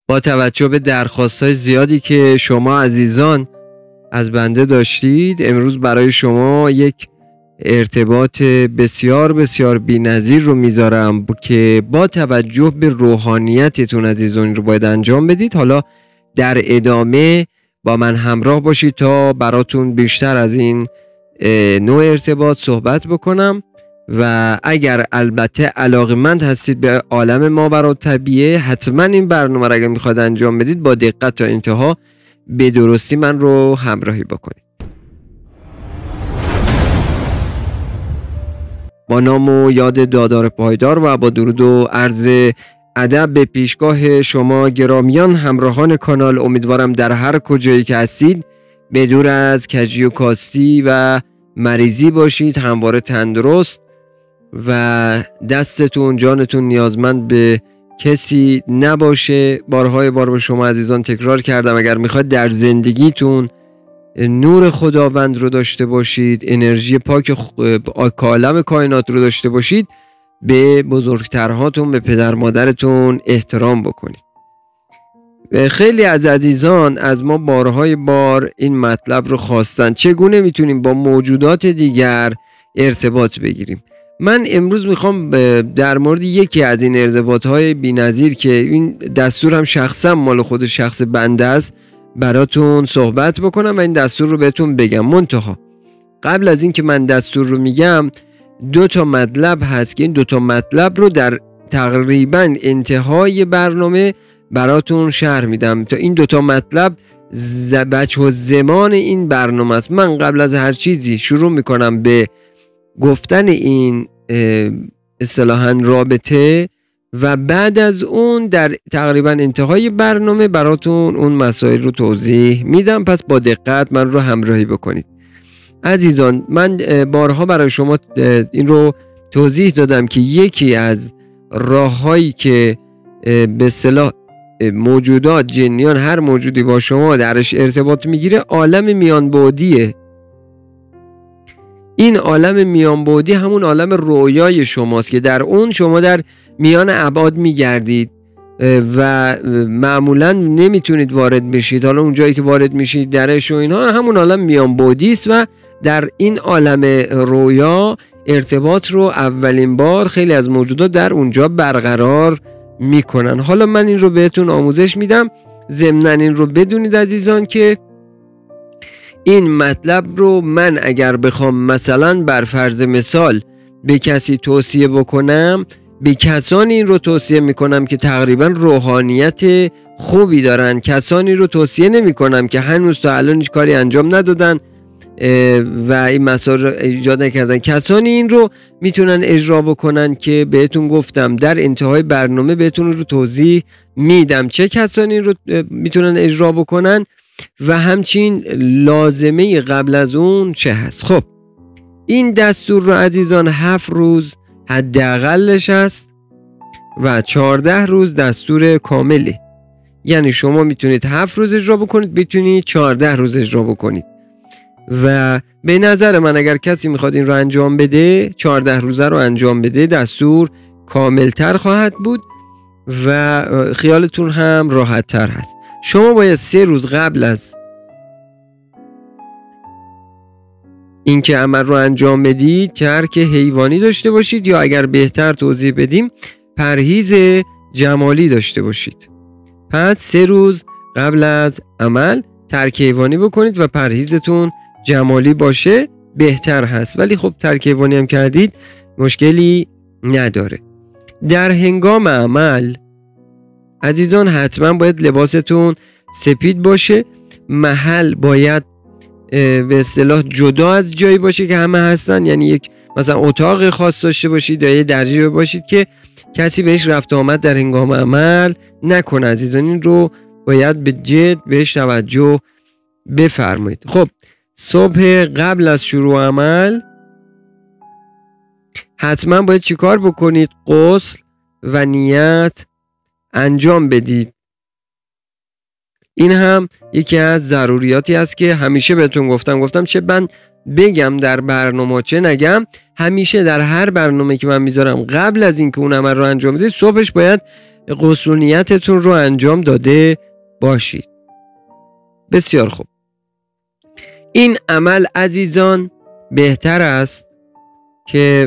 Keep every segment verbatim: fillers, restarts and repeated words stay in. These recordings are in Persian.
با توجه به درخواست‌های زیادی که شما عزیزان از بنده داشتید، امروز برای شما یک ارتباط بسیار بسیار بی‌نظیر رو میذارم که با توجه به روحانیتتون عزیزان رو باید انجام بدید. حالا در ادامه با من همراه باشید تا براتون بیشتر از این نوع ارتباط صحبت بکنم و اگر البته علاقه‌مند هستید به عالم ماوراءالطبیعه، حتما این برنامه رو اگر میخواد انجام بدید با دقت تا انتها به درستی من رو همراهی بکنید. با نام و یاد دادار پایدار و با درود و عرض ادب به پیشگاه شما گرامیان همراهان کانال، امیدوارم در هر کجایی که هستید به دور از کجی و کاستی و مریضی باشید، همواره تندرست و دستتون جانتون نیازمند به کسی نباشه. بارهای بار به شما عزیزان تکرار کردم اگر میخواید در زندگیتون نور خداوند رو داشته باشید، انرژی پاک عالم کائنات رو داشته باشید، به بزرگترهاتون، به پدر مادرتون احترام بکنید. خیلی از عزیزان از ما بارهای بار این مطلب رو خواستن، چگونه میتونیم با موجودات دیگر ارتباط بگیریم. من امروز میخوام در مورد یکی از این ارتباطهای بی‌نظیر که این دستور هم شخصا مال خود شخص بنده است براتون صحبت بکنم و این دستور رو بهتون بگم. منتها قبل از این که من دستور رو میگم، دو تا مطلب هست که این دو تا مطلب رو در تقریبا انتهای برنامه براتون شرح میدم تا این دو تا مطلب بچه و زمان این برنامه است. من قبل از هر چیزی شروع میکنم به گفتن این اصطلاحاً رابطه و بعد از اون در تقریبا انتهای برنامه براتون اون مسائل رو توضیح میدم. پس با دقت من رو همراهی بکنید عزیزان. من بارها برای شما این رو توضیح دادم که یکی از راههایی که به اصطلاح موجودات جنیان، هر موجودی با شما درش ارتباط میگیره، عالم میانبعدیه. این عالم میانبعدی همون عالم رویای شماست که در اون شما در میان ابعاد میگردید و معمولا نمیتونید وارد بشید. حالا اون جایی که وارد میشید درش و اینها همون عالم میانبعدی است و در این عالم رویا ارتباط رو اولین بار خیلی از موجودات در اونجا برقرار میکنن. حالا من این رو بهتون آموزش میدم. ضمناً این رو بدونید عزیزان که این مطلب رو من اگر بخوام مثلا بر فرض مثال به کسی توصیه بکنم، به کسانی این رو توصیه میکنم که تقریبا روحانیت خوبی دارن. کسانی رو توصیه نمی کنم که هنوز تا الان هیچ کاری انجام ندادن و این مسائل رو ایجاد نکردن. کسانی این رو میتونن اجرا بکنن که بهتون گفتم در انتهای برنامه بهتون رو توضیح میدم چه کسانی رو میتونن اجرا بکنن و همچین لازمه قبل از اون چه هست. خب این دستور رو عزیزان هفت روز حداقلش هست و چهارده روز دستور کامله. یعنی شما میتونید هفت روز اجرا بکنید، میتونید چهارده روز اجرا بکنید و به نظر من اگر کسی میخواد این رو انجام بده، چهارده روزه رو انجام بده، دستور کاملتر خواهد بود و خیالتون هم راحت تر هست. شما باید سه روز قبل از اینکه عمل رو انجام بدید ترک حیوانی داشته باشید یا اگر بهتر توضیح بدیم پرهیز جمالی داشته باشید. پس سه روز قبل از عمل ترک حیوانی بکنید و پرهیزتون جمالی باشه بهتر هست، ولی خب ترک حیوانی هم کردید مشکلی نداره. در هنگام عمل عزیزان حتما باید لباستون سپید باشه. محل باید به اصطلاح جدا از جایی باشه که همه هستن، یعنی یک مثلا اتاق خاص داشته باشید یا یه درجه باشید که کسی بهش رفت آمد در هنگام عمل نکنه. عزیزان این رو باید به جد بهش توجه بفرمایید. خب صبح قبل از شروع عمل حتما باید چیکار بکنید؟ غسل و نیت انجام بدید. این هم یکی از ضروریاتی است که همیشه بهتون گفتم گفتم چه من بگم در برنامه چه نگم، همیشه در هر برنامه که من میذارم قبل از اینکه اون عمل رو انجام بدید صبحش باید قسونیتتون رو انجام داده باشید. بسیار خوب. این عمل عزیزان بهتر است که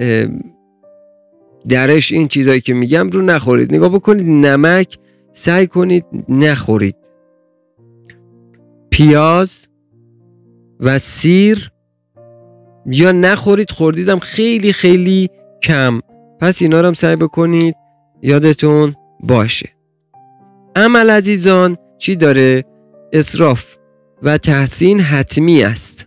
درش این چیزایی که میگم رو نخورید. نگاه بکنید، نمک سعی کنید نخورید، پیاز و سیر یا نخورید، خوردیدم خیلی خیلی کم. پس اینا رو هم سعی بکنید یادتون باشه. عمل عزیزان چی داره؟ اسراف و تحسین حتمی است.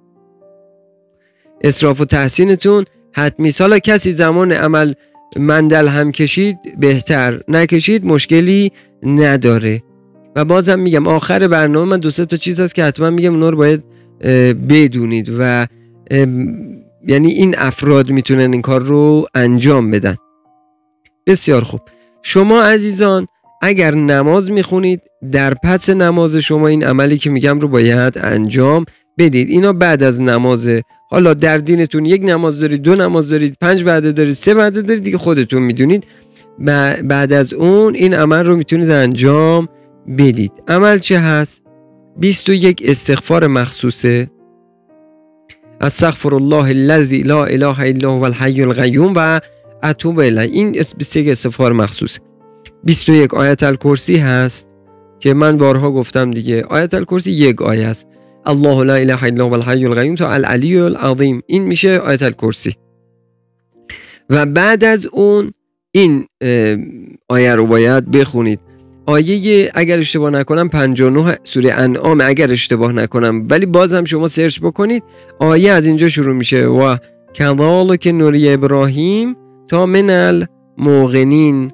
اسراف و تحسینتون حتمی. حالا کسی زمان عمل مندل هم کشید بهتر، نکشید مشکلی نداره. و بازم میگم آخر برنامه من دو سه تا چیز هست که حتما میگم اونا رو باید بدونید و یعنی این افراد میتونن این کار رو انجام بدن. بسیار خوب. شما عزیزان اگر نماز میخونید، در پس نماز شما این عملی که میگم رو باید انجام بدید. اینا بعد از نمازه. حالا در دینتون یک نماز دارید، دو نماز دارید، پنج وعده دارید، سه وعده دارید، دیگه خودتون میدونید. بعد از اون این عمل رو میتونید انجام بدید. عمل چه هست؟ بیست و یک استغفار مخصوصه. استغفر الله الذی لا اله الا هو الحی القیوم و اتوب الیه. این بیست و یک استغفار مخصوصه. بیست و یک آیت الکرسی هست که من بارها گفتم دیگه. آیت الکرسی یک آیه است. الله لا اله الا هو الحی القیوم تا العلی العظیم. این میشه آیت الکرسی. و بعد از اون این آیه رو باید بخونید. آیه اگر اشتباه نکنم پنجاه و نه سوره انعام، اگر اشتباه نکنم، ولی بازم شما سرچ بکنید. آیه از اینجا شروع میشه و کذالک نوری ابراهیم تا من الموقنین.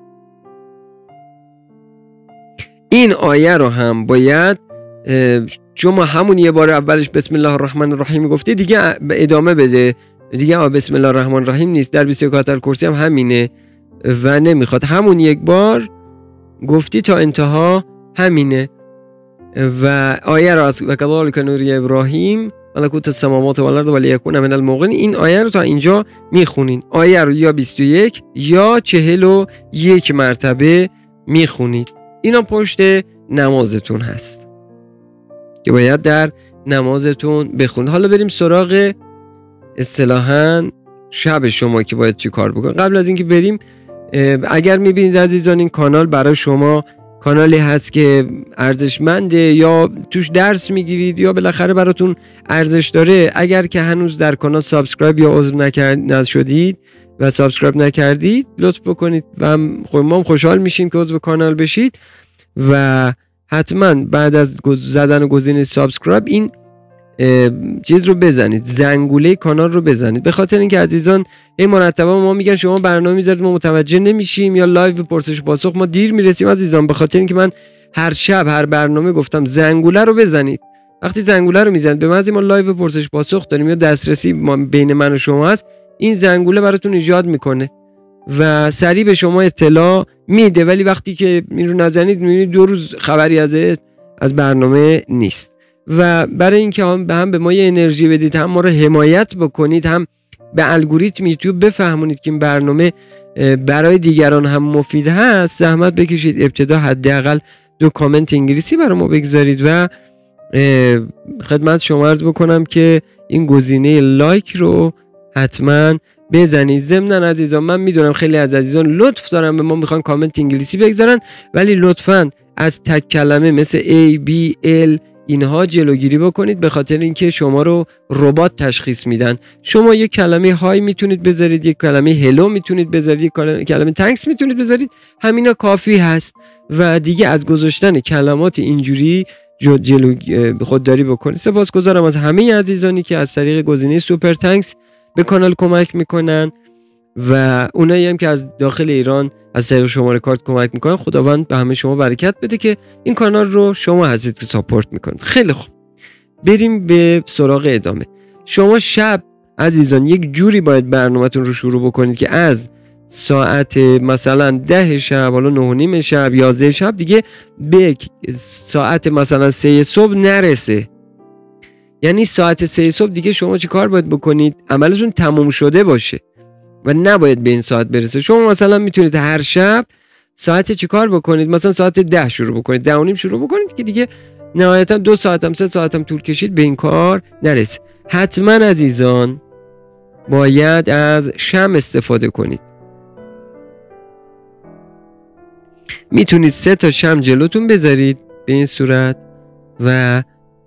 این آیه رو هم باید شما همون یه بار اولش بسم الله الرحمن الرحیم گفتی، دیگه ادامه بده. دیگه بسم الله الرحمن الرحیم نیست. در بیست و یک آیت الکرسی هم همینه و نمیخواد. همون یک بار گفتی تا انتها همینه. و آیه را از و کذالک نوری ابراهیم ملکوت السماوات و الارض ولیکون من الموقنین، این آیه رو تا اینجا میخونین. آیه رو یا بیست و یک یا چهل و یک مرتبه میخونید. اینا پشت نمازتون هست که باید در نمازتون بخونید. حالا بریم سراغ اصطلاحاً شب شما که باید چی کار بکنید. قبل از اینکه بریم، اگر میبینید عزیزان این کانال برای شما کانالی هست که ارزشمنده یا توش درس میگیرید یا بالاخره براتون ارزش داره، اگر که هنوز در کانال سابسکرایب یا عضو نشدید و سابسکرایب نکردید لطف بکنید و ما هم خوشحال میشیم که عضو کانال بشید و حتما بعد از زدن گزینه سابسکرایب این چیز رو بزنید، زنگوله کانال رو بزنید. به خاطر اینکه عزیزان این مرتبا ما میگن شما برنامه میذارید ما متوجه نمیشیم یا لایو پرسش پاسخ ما دیر میرسیم. عزیزان به خاطر اینکه من هر شب هر برنامه گفتم زنگوله رو بزنید. وقتی زنگوله رو میزنید به محض ما لایو پرسش پاسخ داریم یا دسترسی ما بین من و شما هست، این زنگوله براتون ایجاد میکنه و سریع به شما اطلاع میده. ولی وقتی که این رو نزنید میبینید دو روز خبری از از برنامه نیست. و برای اینکه هم به هم به ما یه انرژی بدید، هم ما رو حمایت بکنید، هم به الگوریتم یوتیوب بفهمونید که این برنامه برای دیگران هم مفید هست، زحمت بکشید ابتدا حداقل دو کامنت انگلیسی برای ما بگذارید و خدمت شما عرض بکنم که این گزینه لایک رو حتما بزنید. ضمن عزیزان من میدونم خیلی از عزیزان لطف دارن به ما میخوان کامنت انگلیسی بگذارن، ولی لطفاً از تک کلمه مثل A, B, L اینها جلوگیری بکنید، به خاطر اینکه شما رو ربات تشخیص میدن. شما یک کلمه های میتونید بذارید، یک کلمه هلو میتونید بذارید، یک کلمه تانکس میتونید بذارید، همینا کافی هست و دیگه از گذاشتن کلمات اینجوری جلو خودداری بکنید. سپاسگزارم از همه عزیزانی که از طریق گزینه سوپر تانکس به کانال کمک میکنن و اونایی هم که از داخل ایران از طریق شماره کارت کمک میکنن. خداوند به همه شما برکت بده که این کانال رو شما هستید که ساپورت میکنید. خیلی خوب، بریم به سراغ ادامه. شما شب عزیزان یک جوری باید برنامه‌تون رو شروع بکنید که از ساعت مثلا ده شب، حالا نه و نیم شب، یازده شب دیگه به ساعت مثلا سه صبح نرسه. یعنی ساعت سه صبح دیگه شما چی کار باید بکنید؟ عملتون تموم شده باشه و نباید به این ساعت برسه. شما مثلا میتونید هر شب ساعت چی کار بکنید؟ مثلا ساعت ده شروع بکنید، ده و نیم شروع بکنید که دیگه نهایتا دو ساعتم سه ساعتم طول کشید به این کار نرسید. حتما عزیزان باید از شمع استفاده کنید. میتونید سه تا شمع جلوتون بذارید به این صورت و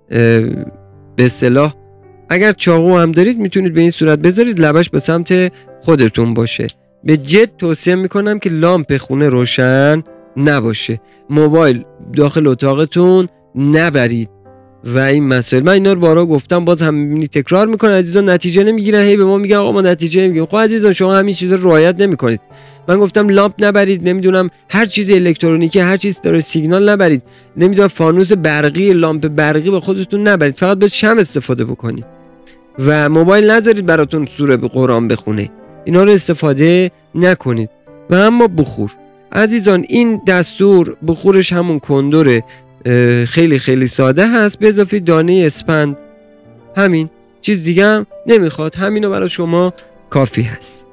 به اصطلاح اگر چاقو هم دارید میتونید به این صورت بذارید، لبش به سمت خودتون باشه. به جد توصیه میکنم که لامپ خونه روشن نباشه، موبایل داخل اتاقتون نبرید و این مسائل. من اینا رو بارها گفتم، باز هم میبینید تکرار میکنن عزیزان، نتیجه نمیگیرن، هی به ما میگن آقا ما نتیجه نمیگیریم. خب عزیزان شما همین چیزا رو رعایت نمیکنید. من گفتم لامپ نبرید، نمیدونم هر چیز الکترونیکی، هر چیز داره سیگنال نبرید، نمیدونم فانوس برقی، لامپ برقی به خودتون نبرید، فقط به شمع استفاده بکنید و موبایل نذارید براتون سوره قرآن بخونه، اینا رو استفاده نکنید. و اما بخور عزیزان، این دستور بخورش همون کندوره، خیلی خیلی ساده هست، به اضافه دانه اسپند، همین، چیز دیگه هم نمیخواد، همینو برای شما کافی هست.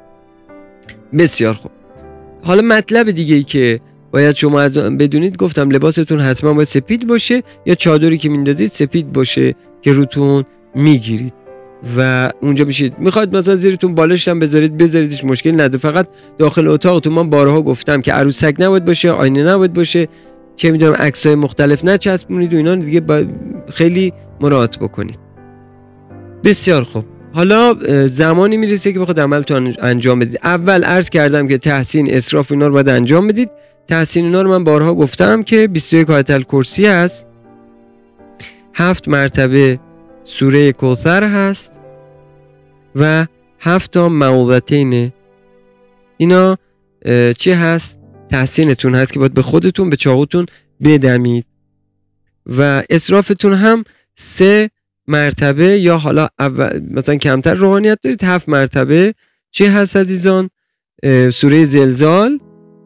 بسیار خوب. حالا مطلب دیگه ای که باید شما از بدونید، گفتم لباستون حتما باید سپید باشه یا چادری که میندازید سپید باشه که روتون میگیرید و اونجا میشید. میخواد مثلا زیرتون بالش هم بذارید بذاریدش، مشکل نداره، فقط داخل اتاقتون من بارها گفتم که عروسک نباید باشه، آینه نباید باشه، چه میدونم عکسای مختلف نچسبونید و اینا دیگه خیلی مراعات بکنید. بسیار خوب. حالا زمانی میرسه که بخواد عملتون انجام بدید. اول عرض کردم که تحسین، اسراف اینا رو باید انجام بدید. تحسین اینا رو من بارها گفتم که بیست و یک آیت الکرسی هست، هفت مرتبه سوره کوثر هست و هفت تا معوذتین. اینا چی هست؟ تحسینتون هست که باید به خودتون به چاقوتون بدمید و اسرافتون هم سه مرتبه یا حالا اول مثلا کمتر روحانیت دارید هفت مرتبه چی هست عزیزان؟ سوره زلزال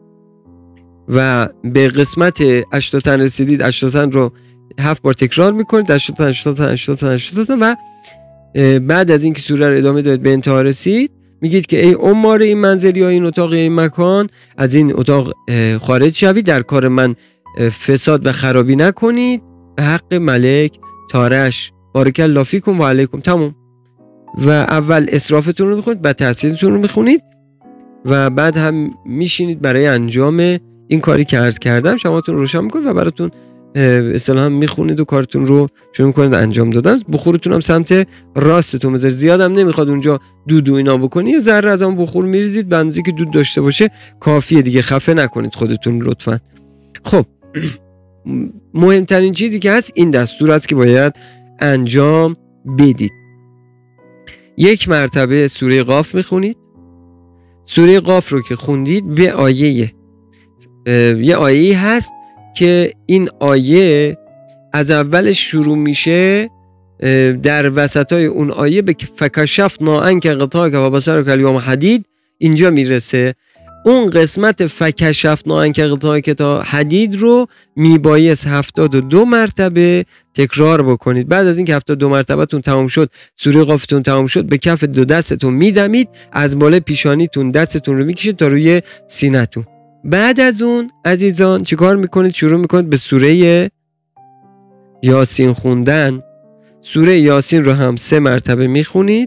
و به قسمت اشتاتن رسیدید، اشتاتن رو هفت بار تکرار میکنید، اشتاتن اشتاتن اشتاتن اشتاتن و بعد از اینکه سوره رو ادامه دادید به انتها رسید میگید که ای عمار این منزل یا این اتاق یا این مکان، از این اتاق خارج شوید، در کار من فساد و خرابی نکنید، به حق ملک تارش بارک الله فیکم و علیکم. تموم. و اول اسرافتون رو میخونید، بعد تحسینتون رو میخونید و بعد هم میشینید برای انجام این کاری که عرض کردم، شماتون روشن میکنید و براتون اصطلاحاً میخونید و کارتون رو شروع میکنید انجام دادن. بخورتون هم سمت راستتون بذارید، زیاد هم نمیخواد اونجا دود و اینا بکنی، یه ذره از اون بخور میریزید به اندازه‌ای که دود داشته باشه کافیه دیگه، خفه نکنید خودتون لطفاً. خب مهمترین چیزی که هست این دستور است که باید انجام بدید. یک مرتبه سوره قاف میخونید. سوره قاف رو که خوندید به آیه یه آیه هست که این آیه از اولش شروع میشه، در وسطای اون آیه به فکشفنا عنک غطاءک و بصرک الیوم حدید اینجا میرسه. اون قسمت فکشفنا عنک غطاءک تا حدید رو میبایست هفتاد و دو مرتبه تکرار بکنید. بعد از اینکه هفتاد و دو مرتبه تون تمام شد، سوره قافتون تمام شد، به کف دو دستتون میدمید، از بالای پیشانیتون دستتون رو میکشید تا روی سینه‌تون. بعد از اون عزیزان چیکار میکنید؟ شروع میکنید به سوره یاسین خوندن. سوره یاسین رو هم سه مرتبه میخونید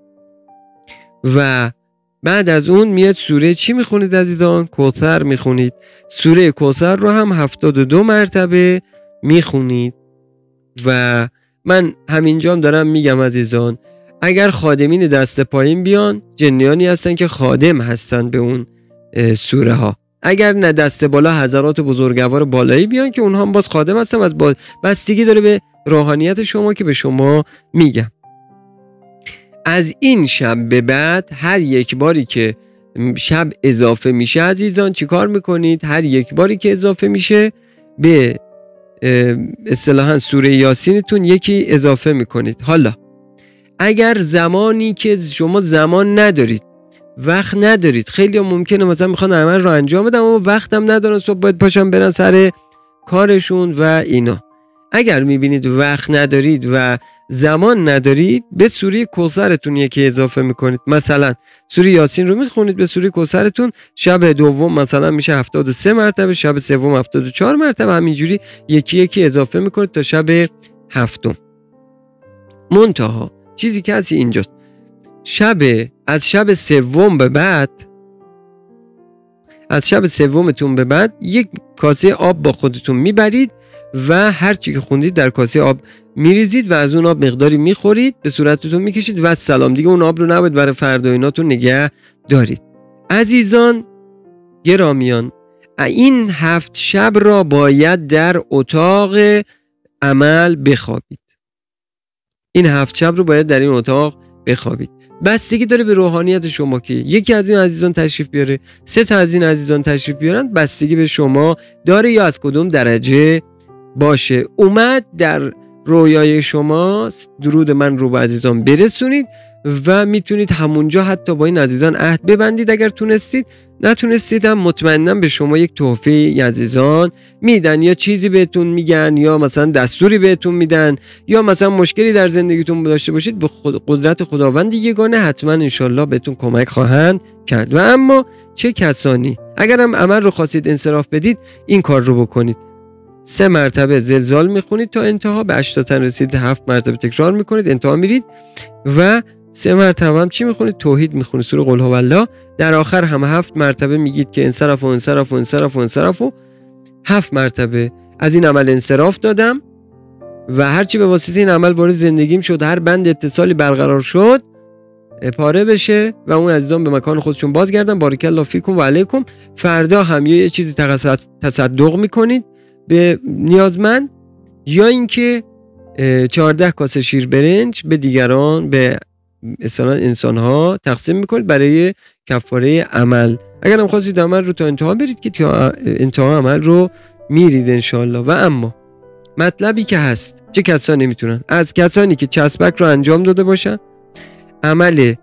و بعد از اون میاد سوره چی میخونید عزیزان؟ کوثر میخونید. سوره کوثر رو هم هفتاد و دو مرتبه میخونید و من همینجا هم دارم میگم عزیزان، اگر خادمین دست پایین بیان، جنیانی هستن که خادم هستن به اون سوره ها، اگر نه دست بالا حضرات بزرگوار بالایی بیان که اونها هم باز خادم هستن، از باز بستگی داره به روحانیت شما که به شما میگم. از این شب به بعد هر یک باری که شب اضافه میشه عزیزان چیکار میکنید؟ هر یک باری که اضافه میشه به اصطلاحاً سوره یاسینتون یکی اضافه میکنید. حالا اگر زمانی که شما زمان ندارید، وقت ندارید، خیلی هم ممکنه مثلا میخوان عمل رو انجام بدم اما وقتم ندارن، صبح باید پاشم برن سر کارشون و اینا، اگر میبینید وقت ندارید و زمان ندارید به سوره کوثرتون یکی اضافه میکنید. مثلا سوره یاسین رو میخونید به سوره کوثرتون، شب دوم مثلا میشه هفتاد و سه مرتبه، شب سوم هفتاد و چهار مرتبه، همینجوری یکی یکی اضافه میکنید تا شب هفتم. منتها چیزی که هستی اینجاست، شب از شب سوم به بعد از شب سومتون به بعد یک کاسه آب با خودتون میبرید و هر چی که خوندید در کاسه آب میریزید و از اون آب مقداری میخورید، به صورتتون میکشید و سلام. دیگه اون آب رو نباید برای فردا ایناتون نگه دارید. عزیزان گرامیان، این هفت شب را باید در اتاق عمل بخوابید. این هفت شب رو باید در این اتاق بخوابید. بستگی داره به روحانیت شما که یکی از این عزیزان تشریف بیاره، سه تا از این عزیزان تشریف بیارن، بستگی به شما داره یا از کدوم درجه باشه. اومد در رویای شما درود من رو به عزیزان برسونید و میتونید همونجا حتی با این عزیزان عهد ببندید اگر تونستید. نتونستید هم مطمئنم به شما یک تحفه عزیزان میدن، یا چیزی بهتون میگن، یا مثلا دستوری بهتون میدن، یا مثلا مشکلی در زندگیتون داشته باشید به خود قدرت خداوند یگانه حتما انشالله بهتون کمک خواهند کرد. و اما چه کسانی اگر هم عمل رو خواستید انصراف بدید این کار رو بکنید. سه مرتبه زلزال میخونید تا انتها، به هشتاد رسید هفت مرتبه تکرار میکنید انتها میرید و سه مرتبه هم چی میخونید؟ توحید میخونید، سوره قل هو الله. در آخر هم هفت مرتبه میگید که انصراف و انصراف و انصراف و انصراف و هفت مرتبه از این عمل انصراف دادم و هرچی به واسطه این عمل وارد زندگیم شد، هر بند اتصالی برقرار شد پاره بشه و اون عزیزان به مکان خودشون بازگردن. بارک الله فیکم و علیکم. فردا هم یا یه چیزی تصدق میکنید به نیازمند، یا اینکه چهارده کاسه شیر برنج به دیگران، به اصلا انسان ها تقسیم میکنید برای کفاره عمل. اگر هم خواستید عمل رو تا انتها برید که تا انتها عمل رو میرید انشالله. و اما مطلبی که هست، چه کسانی میتونن؟ از کسانی که چسبک رو انجام داده باشن، عمل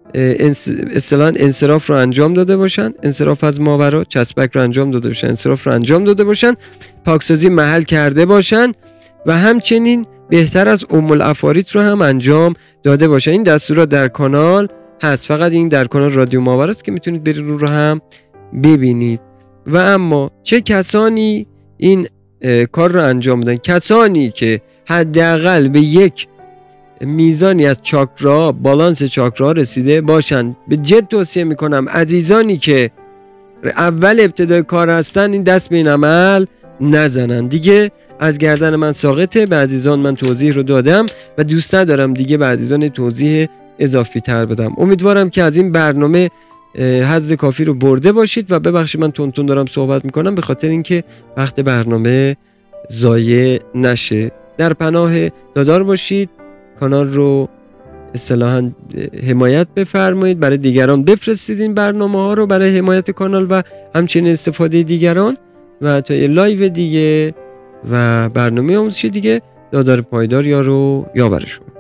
اصطلاحاً انصراف رو انجام داده باشن، انصراف از ماورا، چسبک رو انجام داده باشن، انصراف رو انجام داده باشن، پاکسازی محل کرده باشن و همچنین بهتر از ام العفاریت رو هم انجام داده باشن. این دستورات در کانال هست، فقط این در کانال رادیو ماورا است که میتونید برید رو رو هم ببینید. و اما چه کسانی این کار رو انجام دادن؟ کسانی که حداقل به یک میزانی از چاکرا، بالانس چاکرا رسیده باشن. به جد توصیه میکنم عزیزانی که اول ابتدای کار هستن این دست به این عمل نزنن. دیگه از گردن من ساقطه، به عزیزان من توضیح رو دادم و دوست ندارم دیگه به عزیزان توضیح اضافی تر بدم. امیدوارم که از این برنامه حظ کافی رو برده باشید و ببخشید من تون تون دارم صحبت میکنم به خاطر اینکه وقت برنامه ضایع نشه. در پناه دادار باشید، کانال رو اصطلاحاً حمایت بفرمایید، برای دیگران بفرستید این برنامه ها رو برای حمایت کانال و همچنین استفاده دیگران. و تا یه لایو دیگه و برنامه آموزشی دیگه، دادار پایدار یارو یاور شما.